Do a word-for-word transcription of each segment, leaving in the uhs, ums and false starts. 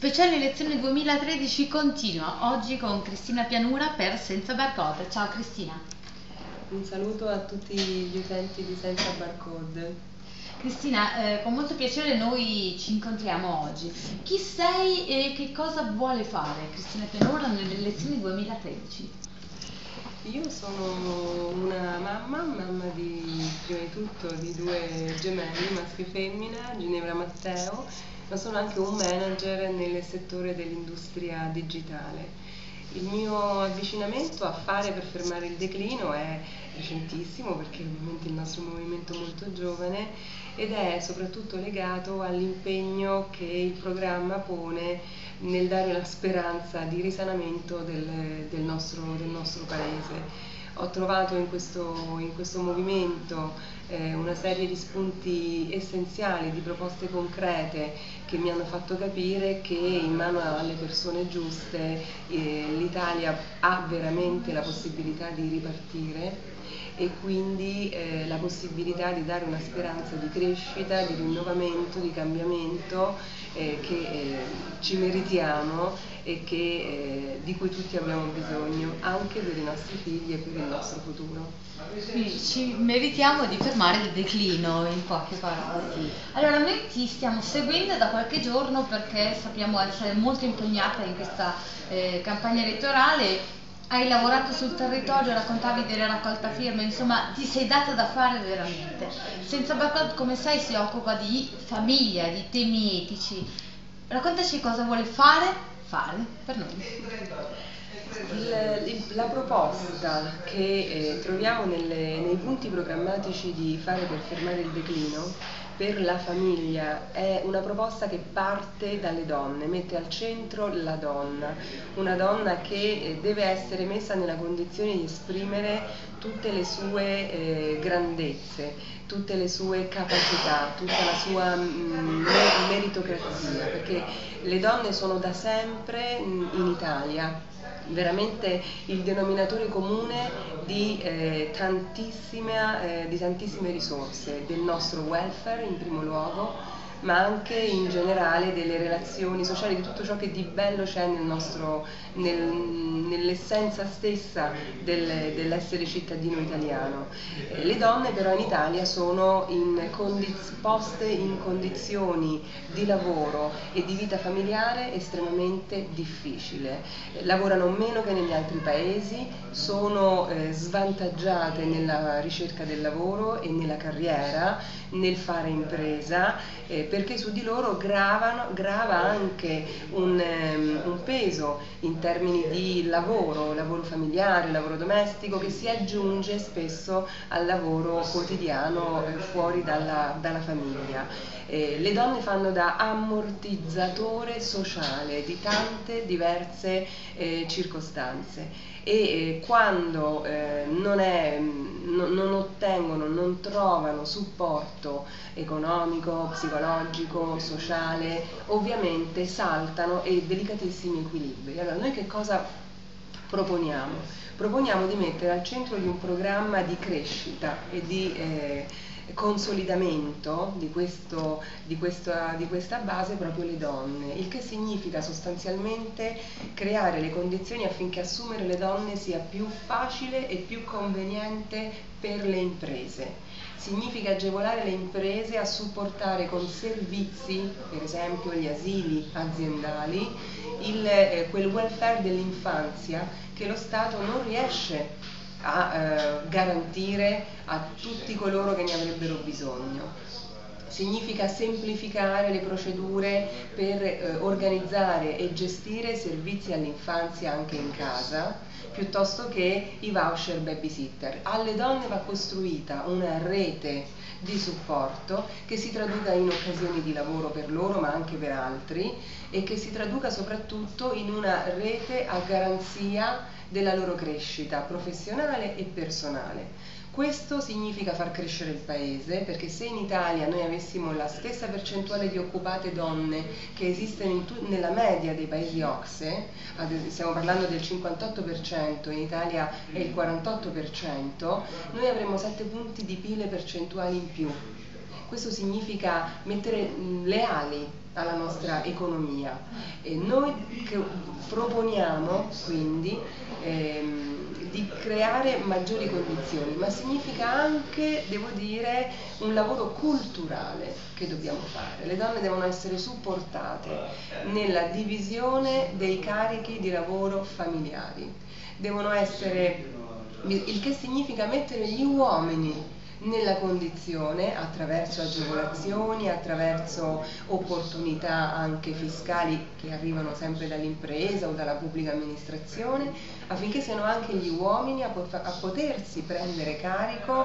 Speciale elezioni duemilatredici continua, oggi con Cristina Pianura per Senza Barcode. Ciao Cristina. Un saluto a tutti gli utenti di Senza Barcode. Cristina, eh, con molto piacere noi ci incontriamo oggi. Chi sei e che cosa vuole fare Cristina Pianura nelle elezioni duemilatredici? Io sono una mamma, mamma di, prima di tutto di due gemelli, maschio e femmina, Ginevra Matteo, ma sono anche un manager nel settore dell'industria digitale. Il mio avvicinamento a Fare per fermare il declino è recentissimo, perché ovviamente il nostro movimento è molto giovane, ed è soprattutto legato all'impegno che il programma pone nel dare la speranza di risanamento del, del, nostro, del nostro paese. Ho trovato in questo, in questo movimento eh, una serie di spunti essenziali, di proposte concrete che mi hanno fatto capire che in mano alle persone giuste eh, l'Italia ha veramente la possibilità di ripartire e quindi eh, la possibilità di dare una speranza di crescita, di rinnovamento, di cambiamento eh, che eh, ci meritiamo e che, eh, di cui tutti abbiamo bisogno, anche per i nostri figli e per il nostro futuro. Quindi ci meritiamo di fermare il declino, in poche parole. Sì. Allora, noi ti stiamo seguendo da qualche giorno perché sappiamo essere molto impegnata in questa eh, campagna elettorale. Hai lavorato sul territorio, raccontavi della raccolta firme, insomma ti sei data da fare veramente. Senza Barcode, come sai, si occupa di famiglia, di temi etici. Raccontaci cosa vuole fare, fare per noi. Il, il, la proposta che eh, troviamo nelle, nei punti programmatici di Fare per fermare il declino per la famiglia è una proposta che parte dalle donne, mette al centro la donna, una donna che eh, deve essere messa nella condizione di esprimere tutte le sue eh, grandezze, tutte le sue capacità, tutta la sua mh, meritocrazia, perché le donne sono da sempre mh, in Italia veramente il denominatore comune di, eh, tantissime, eh, di tantissime risorse, del nostro welfare in primo luogo, ma anche in generale delle relazioni sociali, di tutto ciò che di bello c'è nel nostro, nel, nell'essenza stessa del, dell'essere cittadino italiano. Eh, le donne però in Italia sono in condiz- poste in condizioni di lavoro e di vita familiare estremamente difficile. Eh, lavorano meno che negli altri paesi, sono eh, svantaggiate nella ricerca del lavoro e nella carriera, nel fare impresa, eh, perché su di loro gravano, grava anche un, um, un peso in termini di lavoro, lavoro familiare, lavoro domestico, che si aggiunge spesso al lavoro quotidiano eh, fuori dalla, dalla famiglia. Eh, le donne fanno da ammortizzatore sociale di tante diverse eh, circostanze e eh, quando eh, non, è, no, non ottengono, non trovano supporto economico, psicologico, sociale, ovviamente saltano e delicatissimi equilibri. Allora, noi che cosa proponiamo? Proponiamo di mettere al centro di un programma di crescita e di eh, consolidamento di, questo, di, questa, di questa base proprio le donne, il che significa sostanzialmente creare le condizioni affinché assumere le donne sia più facile e più conveniente per le imprese. Significa agevolare le imprese a supportare con servizi, per esempio gli asili aziendali, il, eh, quel welfare dell'infanzia che lo Stato non riesce a eh, garantire a tutti coloro che ne avrebbero bisogno. Significa semplificare le procedure per eh, organizzare e gestire servizi all'infanzia anche in casa, piuttosto che i voucher babysitter. Alle donne va costruita una rete di supporto che si traduca in occasioni di lavoro per loro ma anche per altri e che si traduca soprattutto in una rete a garanzia della loro crescita professionale e personale. Questo significa far crescere il paese, perché se in Italia noi avessimo la stessa percentuale di occupate donne che esiste in nella media dei paesi O C S E, stiamo parlando del cinquantotto per cento, in Italia è il quarantotto per cento, noi avremmo sette punti di P I L percentuali in più. questo significa mettere mh, le ali alla nostra economia. E noi che proponiamo quindi ehm, di creare maggiori condizioni, ma significa anche, devo dire, un lavoro culturale che dobbiamo fare. Le donne devono essere supportate nella divisione dei carichi di lavoro familiari, devono essere, il che significa mettere gli uomini nella condizione, attraverso agevolazioni, attraverso opportunità anche fiscali che arrivano sempre dall'impresa o dalla pubblica amministrazione, affinché siano anche gli uomini a, pot a potersi prendere carico,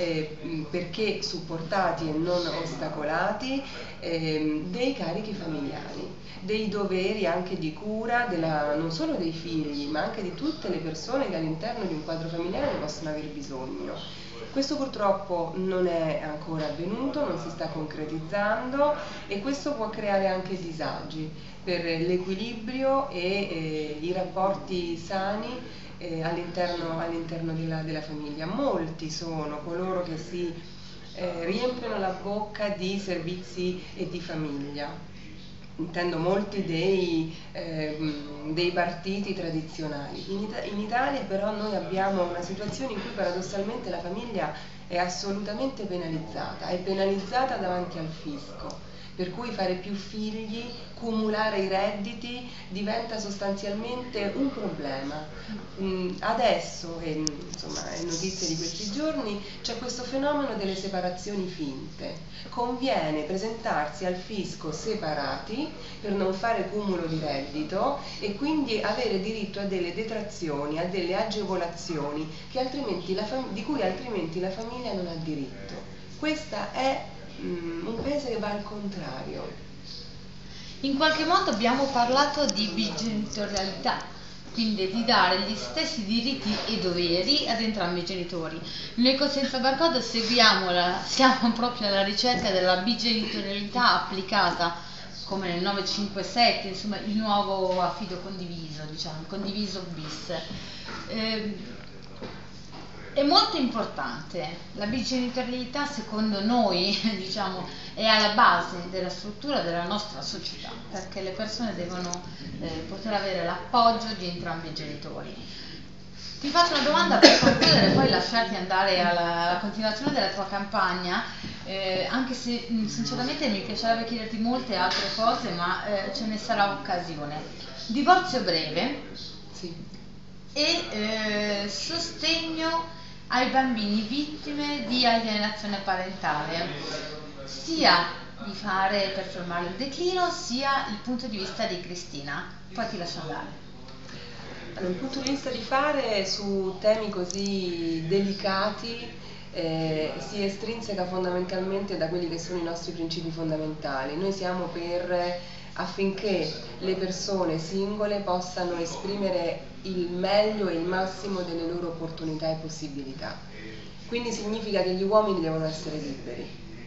eh, perché supportati e non ostacolati, eh, dei carichi familiari, dei doveri anche di cura della, non solo dei figli, ma anche di tutte le persone che all'interno di un quadro familiare possono aver bisogno. Questo purtroppo non è ancora avvenuto, non si sta concretizzando, e questo può creare anche disagi per l'equilibrio e eh, i rapporti sani eh, all'interno all'interno della, della famiglia. Molti sono coloro che si eh, riempiono la bocca di servizi e di famiglia. Intendo molti dei, eh, dei partiti tradizionali. In, Ita in Italia però noi abbiamo una situazione in cui paradossalmente la famiglia è assolutamente penalizzata, è penalizzata davanti al fisco, per cui fare più figli, cumulare i redditi diventa sostanzialmente un problema. Mm, adesso, e, insomma, è notizia di questi giorni, c'è questo fenomeno delle separazioni finte. Conviene presentarsi al fisco separati per non fare cumulo di reddito e quindi avere diritto a delle detrazioni, a delle agevolazioni che altrimenti la di cui altrimenti la famiglia non ha diritto. Questa è mm, un paese che va al contrario. In qualche modo abbiamo parlato di bigenitorialità, quindi di dare gli stessi diritti e doveri ad entrambi i genitori. Noi con Senza Barcode seguiamo la, siamo proprio alla ricerca della bigenitorialità applicata, come nel nove cinque sette, insomma il nuovo affido condiviso, diciamo, condiviso bis. Eh, È molto importante, la bigenitorialità secondo noi diciamo, è alla base della struttura della nostra società, perché le persone devono eh, poter avere l'appoggio di entrambi i genitori. Ti faccio una domanda per concludere, poi lasciarti andare alla, alla continuazione della tua campagna, eh, anche se mh, sinceramente mi piacerebbe chiederti molte altre cose, ma eh, ce ne sarà occasione. Divorzio breve Sì. e eh, sostegno ai bambini vittime di alienazione parentale, sia di fare per fermare il declino, sia il punto di vista di Cristina. Poi ti lascio andare. Allora, il punto di vista di fare su temi così delicati eh, si estrinseca fondamentalmente da quelli che sono i nostri principi fondamentali. Noi siamo per affinché le persone singole possano esprimere il meglio e il massimo delle loro opportunità e possibilità. Quindi significa che gli uomini devono essere liberi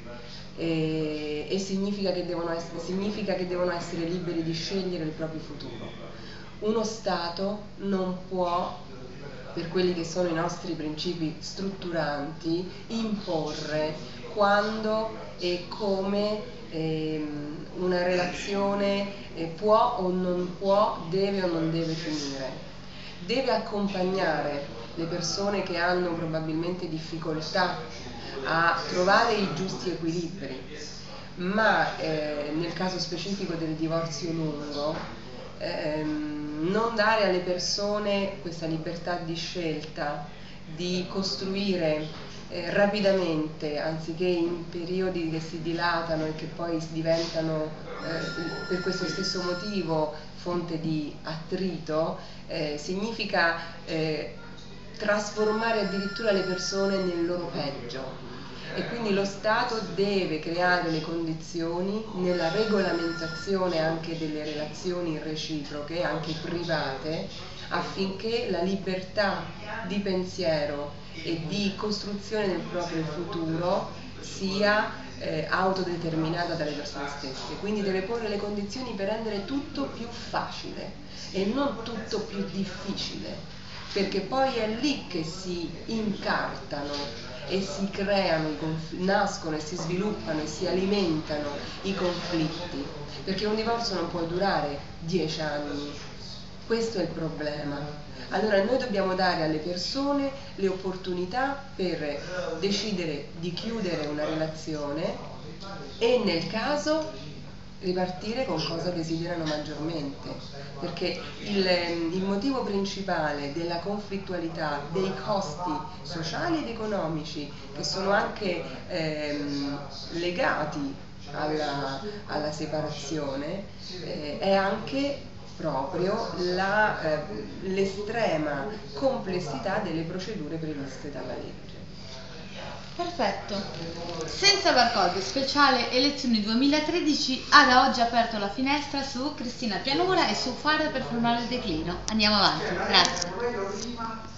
e, e significa, che devono essere, significa che devono essere liberi di scegliere il proprio futuro. Uno Stato non può, per quelli che sono i nostri principi strutturanti, imporre quando e come ehm, una relazione eh, può o non può, deve o non deve finire. Deve accompagnare le persone che hanno probabilmente difficoltà a trovare i giusti equilibri, ma eh, nel caso specifico del divorzio lungo, ehm, non dare alle persone questa libertà di scelta, di costruire eh, rapidamente, anziché in periodi che si dilatano e che poi diventano eh, per questo stesso motivo fonte di attrito, eh, significa eh, trasformare addirittura le persone nel loro peggio. E quindi lo Stato deve creare le condizioni nella regolamentazione anche delle relazioni reciproche, anche private, affinché la libertà di pensiero e di costruzione del proprio futuro sia eh, autodeterminata dalle persone stesse. Quindi deve porre le condizioni per rendere tutto più facile e non tutto più difficile, perché poi è lì che si incartano e si creano, i conf- nascono e si sviluppano e si alimentano i conflitti, perché un divorzio non può durare dieci anni, questo è il problema. Allora noi dobbiamo dare alle persone le opportunità per decidere di chiudere una relazione e nel caso ripartire con cosa desiderano maggiormente, perché il, il motivo principale della conflittualità, dei costi sociali ed economici che sono anche ehm, legati alla, alla separazione eh, è anche proprio la, eh, l'estrema complessità delle procedure previste dalla legge. Perfetto. Senza barcode, speciale elezioni duemilatredici ha da oggi aperto la finestra su Cristina Pianura e su Fare per fermare il declino. Andiamo avanti. Grazie.